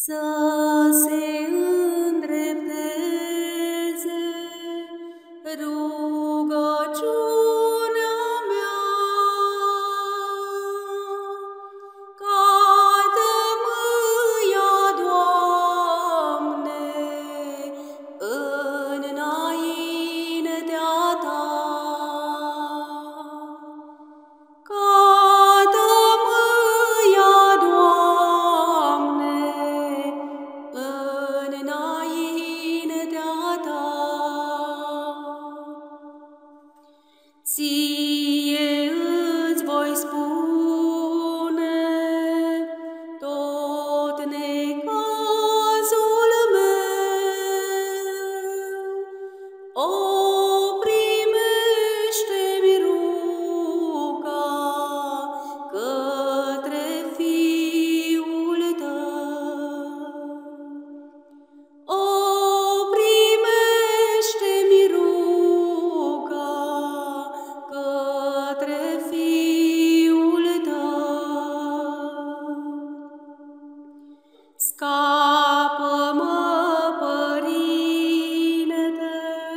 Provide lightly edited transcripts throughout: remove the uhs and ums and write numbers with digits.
să se îndrepteze rugăciunea mea, ca tămâia, Doamne, înaintea Ta. Ca tămâia, Doamne, înaintea Ta. Ție îți voi spune tot necazul meu. O, primește-mi ruga către Fiul Tău. O, primește-mi ruga către Fiul Tău. Scapă-mă, Părinte,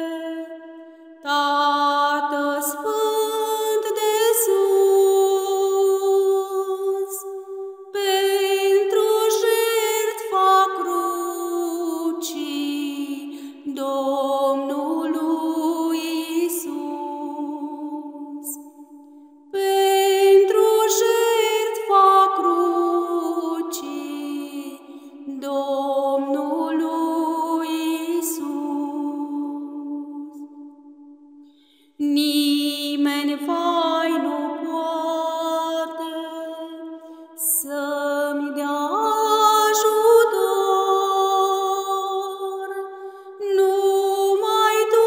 Tată Sfânt de sus, pentru jertfa crucii Domnului Iisus. Pentru jertfa crucii Domnului Iisus. Nimeni, vai, nu poate să-mi dea ajutor, numai Tu,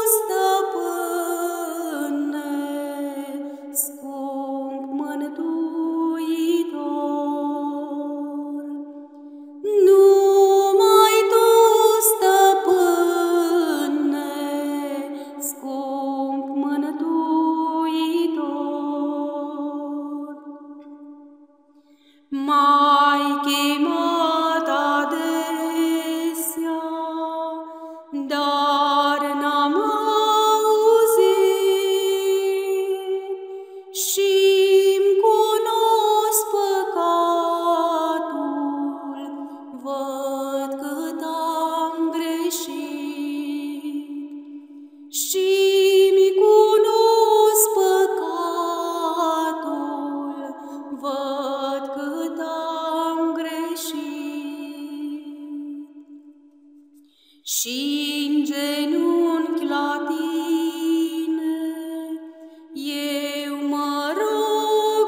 Stăpâne, scump Mântuitor. Numai Tu, Stăpâne, scump Mântuitor. M-ai chemat adesea, dar n-am auzit, și-mi cunosc păcatul, văd cât am greșit. Și-mi cunosc păcatul, văd cât am greșit. Și-n genunchi la Tine eu mă rog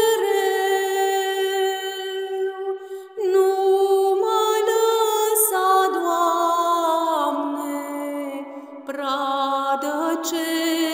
mereu. Nu mă lăsa, Doamne, pradă ce